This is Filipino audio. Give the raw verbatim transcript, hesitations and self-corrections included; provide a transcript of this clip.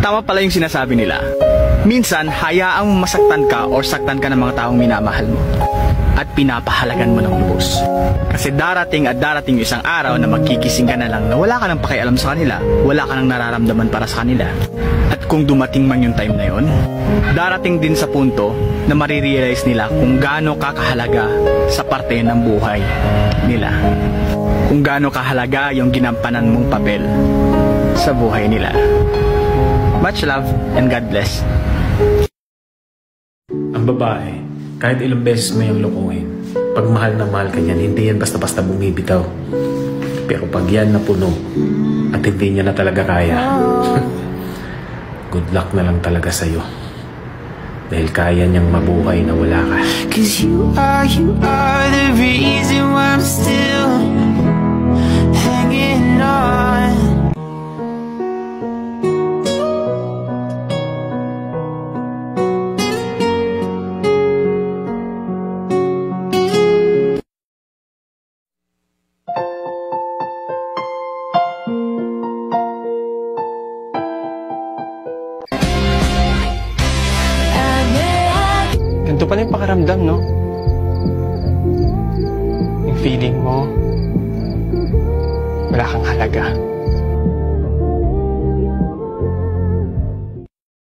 Tama pala yung sinasabi nila. Minsan, hayaang masaktan ka or saktan ka ng mga taong minamahal mo. At pinapahalagan mo ng lubos. Kasi darating at darating yung isang araw na magkikising ka na lang na wala ka nang pakialam sa kanila, wala ka nang nararamdaman para sa kanila. At kung dumating man yung time na yon, darating din sa punto na marirealize nila kung gaano kakahalaga sa parte ng buhay nila. Kung gaano kahalaga yung ginampanan mong papel sa buhay nila. Much love and God bless. Ang babae, kahit ilang beses mo yung lukuhin, pag mahal na mahal ka niyan, hindi yan basta-basta bumibitaw. Pero pag yan napuno at hindi niya na talaga kaya, good luck na lang talaga sa'yo. Dahil kaya niyang mabuhay na wala ka. Cause you are, you are the reason why I'm still hanging on. Ganito pala yung pakiramdam, no? Yung feeling mo, wala kang halaga.